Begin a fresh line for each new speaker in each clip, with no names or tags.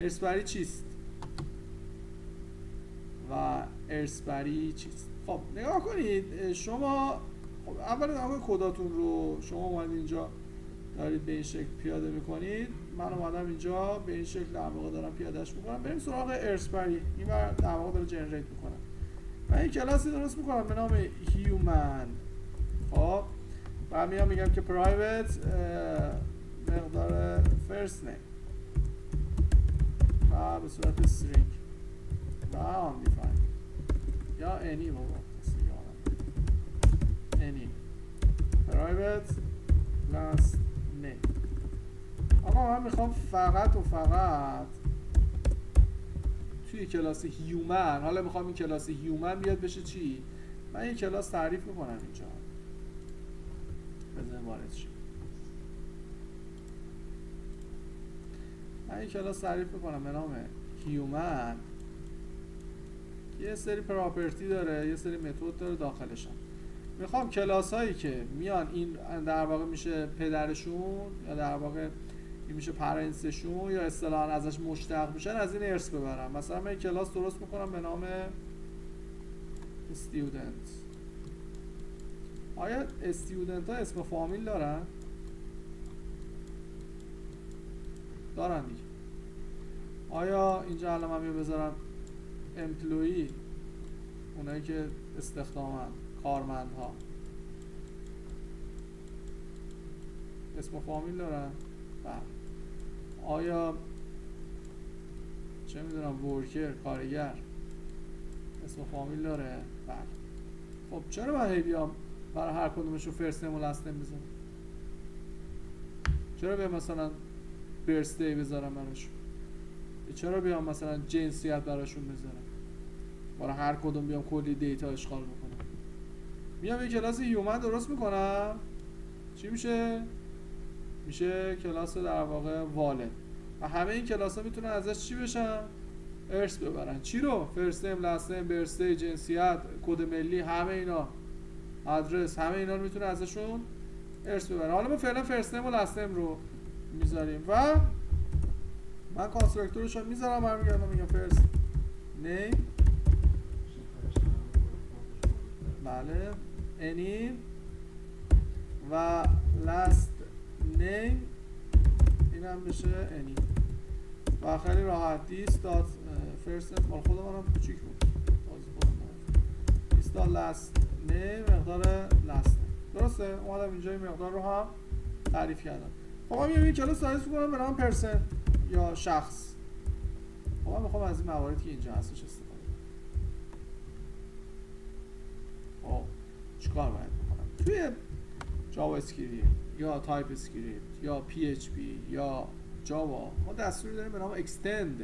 ارث‌بری چیست و ارث‌بری چیست؟ خب نگاه کنید شما، خب اول نگاه کنید کداتون رو. شما اومدید اینجا دارید به این شکل پیاده میکنید، من اومدم اینجا به این شکل در واقع دارم پیادهش میکنم. بریم سراغ ارث‌بری. این بر در واقع داره جنریت میکنم. من این کلاسی درست میکنم به نام هیومن. خب و میام میگم که پرایوت مقدار فرست نیم و به صورت استرینگ و undefined یا any بابا any private last name. آقا من میخوام فقط و فقط توی کلاس هیومن، حالا میخوام این کلاس هیومن بیاد بشه چی؟ من این کلاس تعریف میکنم اینجا. بزن وارد شیم. من این کلاس تعریف میکنم به نام هیومن. یه سری پراپرتی داره، یه سری متد داره داخلشم. میخوام کلاس هایی که میان این در واقع میشه پدرشون یا در واقع این میشه پرنسشون یا اصطلاحاً ازش مشتق میشن از این ارث ببرم. مثلا من این کلاس درست میکنم به نام student. آیا استودنت ها اسم فامیل دارن؟ دارن دیگه. آیا اینجا الان من بذارم امپلویی، اونایی که استخدامن، کارمندها اسم فامیل دارن؟ بله. آیا چه میدونم ورکر، کارگر اسم فامیل داره؟ بله. خب چرا من هی بیام برای هر کدومشون فرست نیم و لاست نیم بذارم؟ چرا بیام مثلا برثدی بذارم براشون؟ چرا بیام مثلا جنسیت براشون بذارم؟ برای هر کدوم بیام کلی دیتا اشغال بکنم. میام یه کلاس هیومن درست میکنم. چی میشه؟ میشه کلاس در واقع والد و همه این کلاس ها میتونن ازش چی بشن؟ ارث ببرن. چی رو؟ فرست نیم، لاست نیم، برثدی، جنسیت، کد ملی، همه اینا، آدرس، همه اینا رو میتونه ازشون ارث ببره. حالا ما فعلا فرست نیم و لاست نیم رو میذاریم و من کانستراکتورش رو میذارم، برمیگردم میگم فرست نیم، بله، any و last name اینم بشه any و خیلی راحت this dot first name مال خودم هم کوچیک بود this dot last name مقدار last name. درسته؟ اومدم اینجا این مقدار رو هم تعریف کردم. خب من این کلاس تعریف کنم به نام پرسن یا شخص. خب من میخوام از این مواردی که اینجا هستش استفاده کنم. خب چیکار باید بکنم؟ توی جاوا اسکریپت یا تایپ اسکریپت یا پی اچ پی یا جاوا ما دستوری داریم به نام اکستند.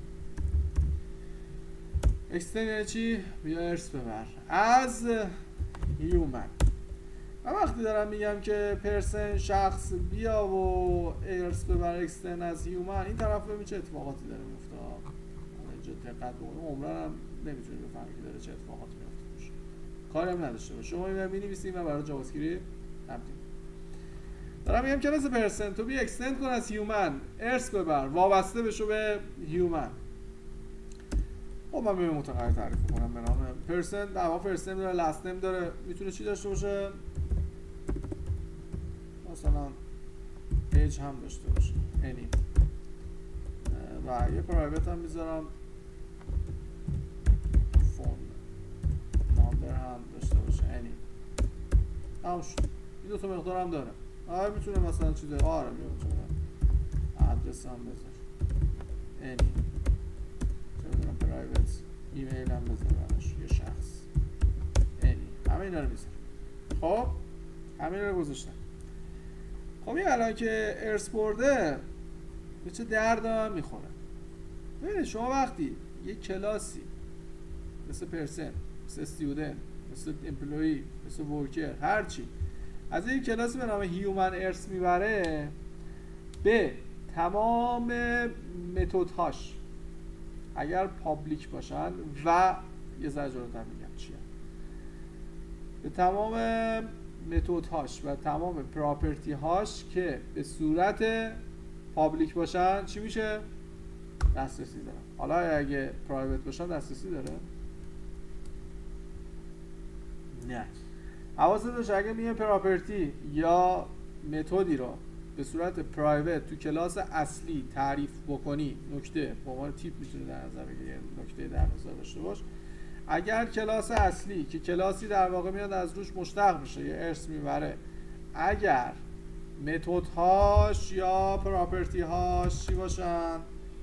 اکستند یعنی چی؟ بیا ارث ببر از هیومن. من وقتی دارم میگم که پرسن شخص بیا و ارث ببر اکستند از هیومن، این طرف ببین چه اتفاقاتی داره میفته. اینجا دقت بکنید، عمرن هم نمیتونید بفهمید که داره چه اتفاقاتی میفته. کاری هم نداشته باشه. شما اینو می‌نویسید و برای جاوا اسکریپت تبدیل. دارم میگم کلاس پرسن تو بی اکستند کن از هیومن، ارث ببر، وابسته بشو به هیومن. خب من میام متغیر تعریف کنم به نام پرسن. در واقع فرست نیم داره، لاست نیم داره، میتونه چی داشته باشه؟ مثلا ایج هم داشته باشه any و یه پرایوت هم میذارم فون نامبر هم داشته باشه any. تمام شد. این دو تا مقدار هم داره. آره میتونه مثلا چیزه آره میتونه آدرس هم بذار any چه میدونم پرایوت ایمیل هم بذار براش یه شخص any همه اینا رو میذارم. خب همه اینا رو گذاشتم. خب این الان که ارث برده به چه درد هم میخوره؟ ببینید شما وقتی یک کلاسی مثل پرسن، مثل استودنت، مثل امپلویی، مثل ورکر، هرچی از این کلاسی به نام هیومن ارث میبره، به تمام متدهاش اگر پابلیک باشن و یه ذره جلوتر میگم چیه، به تمام متدهاش و تمام پراپرتی هاش که به صورت پابلیک باشن چی میشه؟ دسترسی دارم. حالا اگه پرایوت باشم دسترسی داره؟ نه. حواست باشه اگه میای پراپرتی یا متدی رو به صورت پرایوت تو کلاس اصلی تعریف بکنی، نکته به عنوان تیپ میتونه در نظر بگیری، نکته در نظر داشته باش. اگر کلاس اصلی که کلاسی در واقع میاد از روش مشتق میشه یا ارث میبره، اگر متد هاش یا پراپرتی هاش چی باشن؟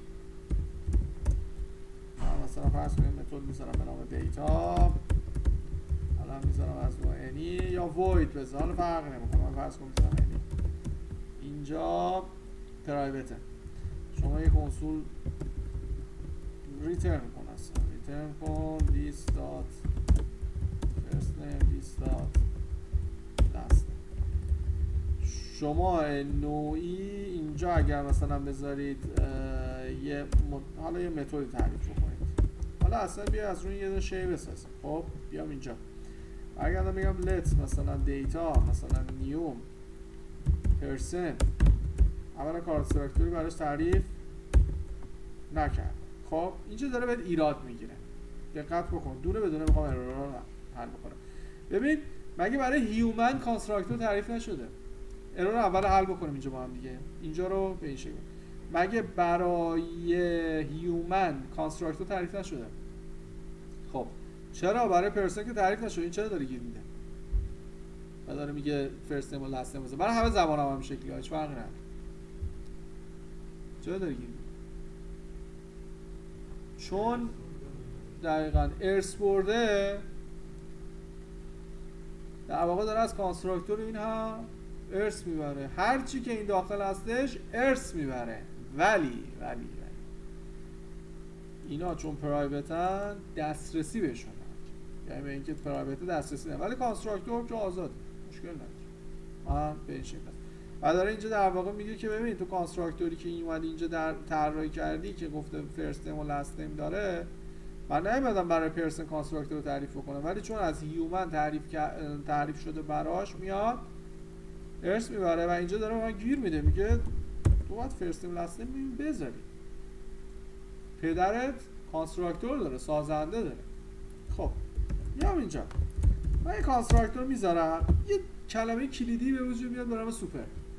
مثلا فرض کنیم متد میذارم به نام دیتا، حالا میذارم از نوع انی یا void بذارم، فرق نمیکنه. من فرض کنم میذارم انی. اینجا پرایوته، شما یک کنسول ریترن کن، اصلا ریترن کن this dot first name this dot last name. شما نوعی اینجا اگر مثلا بذارید حالا یه متدی تعریف بکنید، حالا اصلا بیا از روی یه دونه شی بسازیم. خب بیام اینجا برگردم میگم let مثلا دیتا مثلا نیوم پرسن، اولا کانستراکتوری براش تعریف نکرد. خب اینجا داره بهت ایراد میگیره، دقت بکن، دونه بدونه میخوام ارور رو حل بکنم. ببین مگه برای هیومن کانستراکتور تعریف نشده؟ ارور اول حل بکنیم اینجا با هم دیگه، اینجا رو به این شکل. مگه برای هیومن کانستراکتور تعریف نشده؟ خب چرا برای پرسن که تعریف نشده این چرا داره گیر میده و داره میگه فرست نیم و لاست نیم؟ برای همه زبان هم شکلی ها هیچ فرقی نداره. چرا داره گیر میده؟ چون دقیقاً ارث برده، در واقع داره از کانستراکتور اینها ارث میبره، هر چی که این داخل هستش ارث میبره. ولی اینا چون پرایوتن دسترسی بهشون نداره، یعنی به اینکه پرایوت دسترسی نداره، ولی کانستراکتور که آزاد مشکل نداره. به این شکل و داره اینجا در واقع میگه که ببین تو کانستراکتوری که این اومدی اینجا در طراحی کردی که گفته فرست نیم و لاست نیم داره، من نمیدونم برای پرسن کانستراکتور رو تعریف بکنم، ولی چون از هیومن تعریف شده براش میاد ارث میبره و اینجا داره من گیر میده، میگه تو باید فرست نیم لاست نیم بذاری. پدرت کانستراکتور داره، سازنده داره. خب میام اینجا من یه کانستراکتور میذارم، یه کلمه کلیدی به وجود میاد به نام سوپر.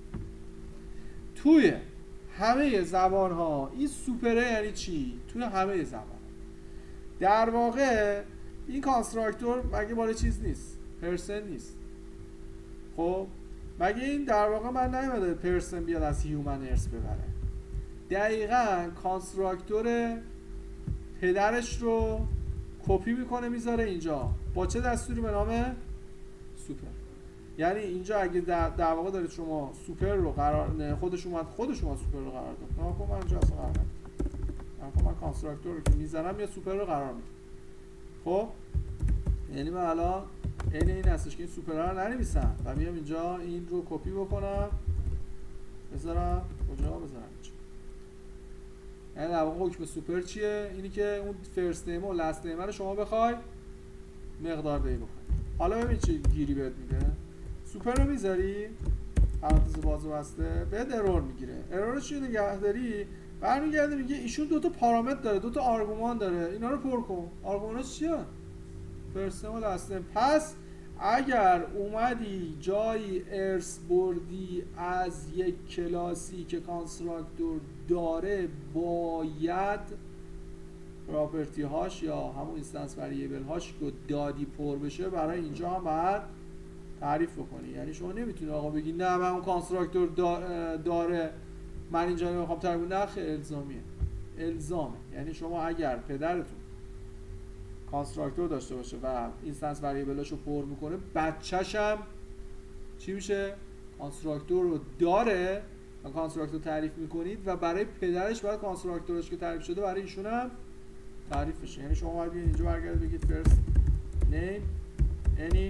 توی همه زبان ها این سوپره یعنی چی؟ توی همه زبان در واقع این کانستراکتور مگه مال چیز نیست؟ پرسن نیست. خب مگه این در واقع من نمیده پرسن بیاد از هیومن ارث ببره؟ دقیقاً کانستراکتور پدرش رو کپی میکنه میذاره اینجا با چه دستوری؟ به نام سوپر. یعنی اینجا اگه در واقع دارید شما سوپر رو قرار خودش سوپر رو قرار داد، نه من اینجا اصلا قرار ندادم، من کانستراکتور رو که میذارم یا سوپر رو قرار میدم. خب یعنی من الان این هستش که این سوپر رو ننویسم و میام اینجا این رو کپی بکنم بذارم کجا؟ بذارم اینجا. یعنی در واقع حکم سوپر چیه؟ اینی که اون فرست نیم و لاست نیم رو شما بخوای مقدار دهی بکنی. حالا ببین چه گیری بهت میده. سوپر رو میذاری پرانتز باز و بسته، بهت ارور میگیره. ارور چی نگهداری؟ برمیگرده میگه ایشون دو تا پارامتر داره، دو تا آرگومان داره، اینا رو پر کن. آرگوماناش چیه؟ فرست نیم و لاست نیم. پس اگر اومدی جایی ارث بردی از یک کلاسی که کانستراکتور داره، باید پراپرتی هاش یا همون اینستنس وریبل هاش که دادی پر بشه برای اینجا هم باید تعریف بکنی. یعنی شما نمیتونی آقا بگی نه من اون کانستراکتور داره من اینجا نمیخوام تعریف کنم. نه الزامه. یعنی شما اگر پدرتون کانستراکتور داشته باشه و اینستنس وریبلاشو پر میکنه، بچه‌ش هم چی میشه؟ کانستراکتور رو داره و کانستراکتور تعریف میکنید و برای پدرش باید کانستراکتورش که تعریف شده برای ایشون هم تعریف بشه. یعنی شما باید اینجا برگرد بگید first name any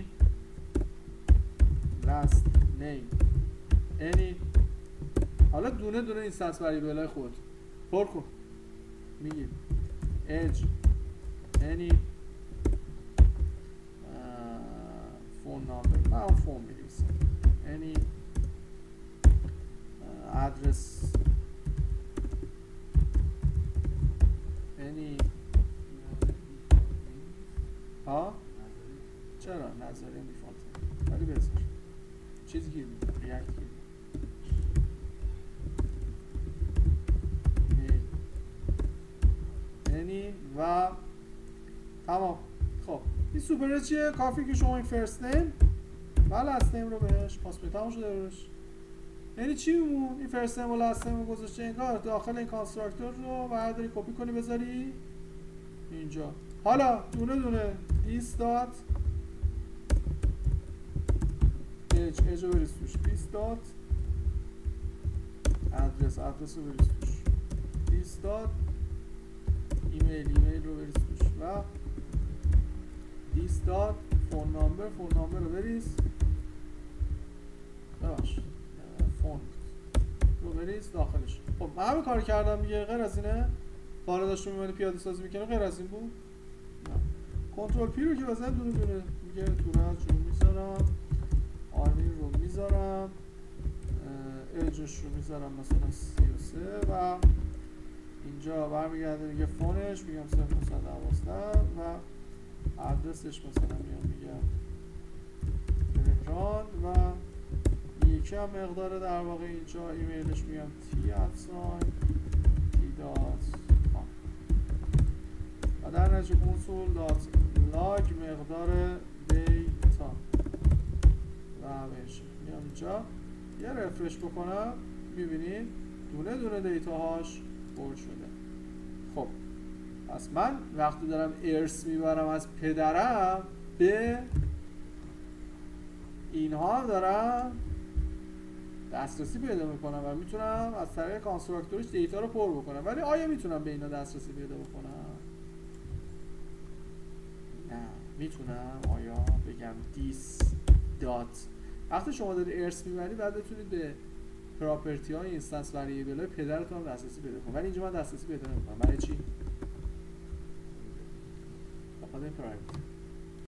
last name any، حالا دونه دونه اینستنس وریبلای خود پر کن. میگید age any phone number، من اون فون می‌نویسم any address چرا نظریه دیفالت ولی بذار چیز گیر میده ریاکت گیر یعنی و تمام. خب این سوپر چیه؟ کافی که شما این فرست نیم و لست نیم رو بهش پاس بدید. تمام شده روش. یعنی چی میمون؟ این فرست نیم و لست نیم رو گذاشته انگار داخل این کانستراکتور رو برداری کپی کنی بذاری اینجا. حالا دونه دونه دیس دات اج رو بریز توش، دیس دات ادرس رو بریز توش، دیس دات ایمیل رو بریز توش و دیس دات فون نامبر رو بریز فون رو بریز داخلش. خب من همه کار کردم دیگه، غیر از اینه؟ بالا داشتم میمونه پیاده سازی میکنه، غیر از این بود؟ نه. کنترل پی رو که بزنم دونه دونه میگه تورج رو میذارم، آرمین رو میذارم، اجش رو میذارم مثلا 33 و اینجا برمیگرده میگه فونش میگم 0912 و ادرسش مثلا میگم تهران و یکی هم مقدار در واقع اینجا ایمیلش میگم t@t.com و در نتیجه console.log مقدار دیتا و بهش میام اینجا یه رفرش بکنم میبینید دونه دونه دیتا هاش پر شده. خب پس من وقتی دارم ارث میبرم از پدرم به اینها هم دارم دسترسی پیدا میکنم و میتونم از طریق کانستراکتورش دیتا رو پر بکنم. ولی آیا میتونم به اینا دسترسی پیدا بکنم؟ نه میتونم. آیا بگم دیس دات وقتی شما داری ارث میبری بعد بتونید به پراپرتی های اینستنس وریبل های پدرتون هم دسترسی پیدا کنم، ولی اینجا من دسترسی پیدا نمیکنم. برای چی؟ بخاطر این پرایوت